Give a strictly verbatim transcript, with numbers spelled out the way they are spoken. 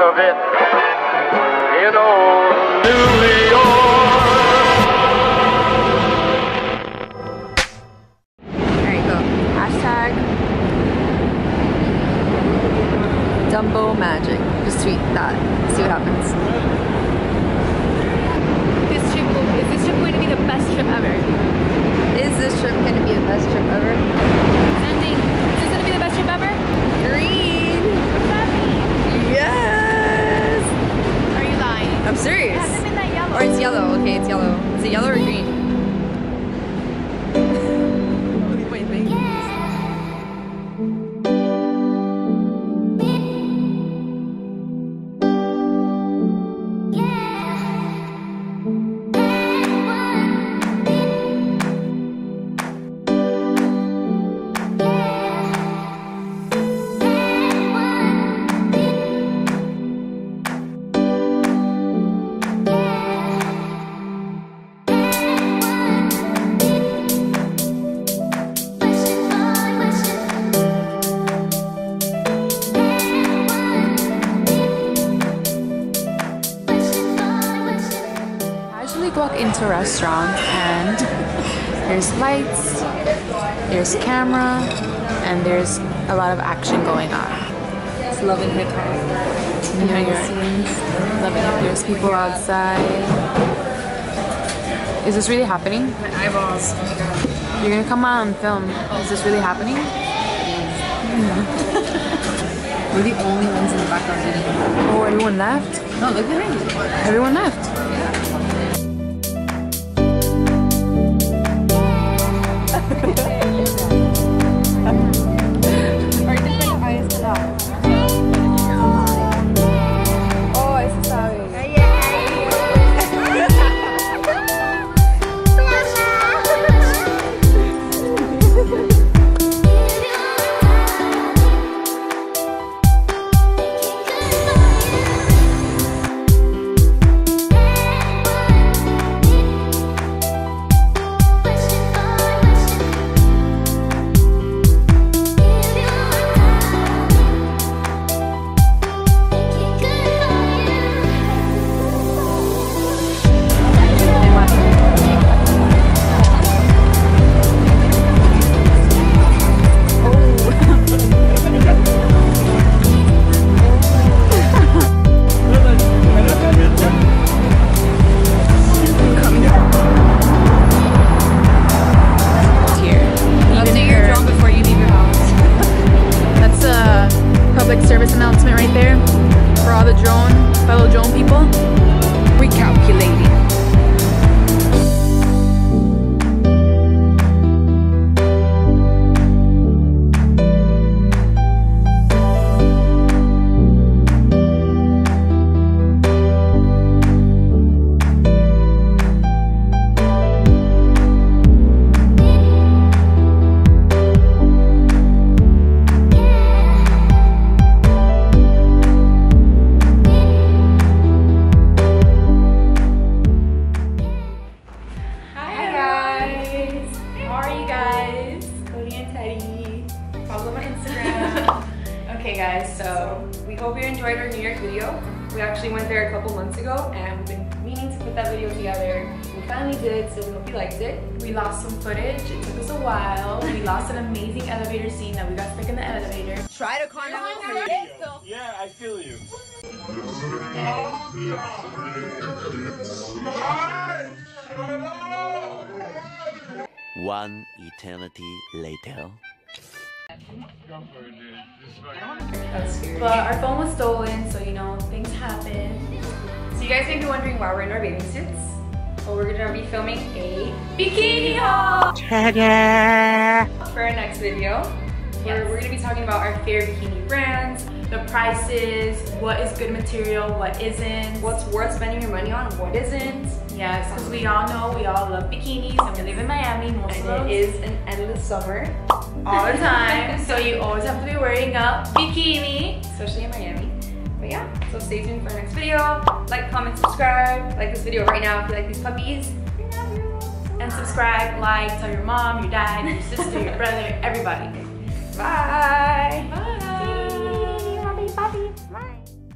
of it in old New York. There you go. Hashtag Dumbo Magic. Just tweet that. See what happens. This trip will, is this trip going to be the best trip ever? Is this trip going to be the best trip ever? Sending. Is this going to be the best trip ever? Green! What does that mean? Yes! Are you lying? I'm serious. It hasn't been that yellow. Or it's yellow. Okay, it's yellow. Is it yellow or green? What do you think? Walk into a restaurant and there's lights, there's camera, and there's a lot of action going on. It's Love and Hip Hop. Behind the scenes, loving it. There's people outside. Is this really happening? My eyeballs. You're gonna come on and film. Is this really happening? We're the only ones in the background eating. Oh, everyone left? No, look at me. Everyone left. Service announcement right there for all the drone, fellow drone people. Recalculating. Okay guys, so we hope you enjoyed our New York video. We actually went there a couple months ago and we've been meaning to put that video together. We finally did, so we hope you liked it. We lost some footage. It took us a while. We lost an amazing elevator scene that we got stuck in the elevator. Try to calm down. Yeah, I feel you. One eternity later. But our phone was stolen, so you know, things happen. So you guys may be wondering why we're in our bathing suits. Well, we're gonna be filming a bikini haul for our next video. Where Yes. we're gonna be talking about our favorite bikini brands, The prices, what is good material, what isn't. what's worth spending your money on, and what isn't. Yes, because we all know we all love bikinis and we live in Miami most And of us. it is an endless summer. all the time. So you always have to be wearing a bikini. Especially in Miami. But yeah, so stay tuned for our next video. Like, comment, subscribe. Like this video right now if you like these puppies. And subscribe, like, tell your mom, your dad, your sister, your brother, everybody. Bye. Bye. Bye. Bye.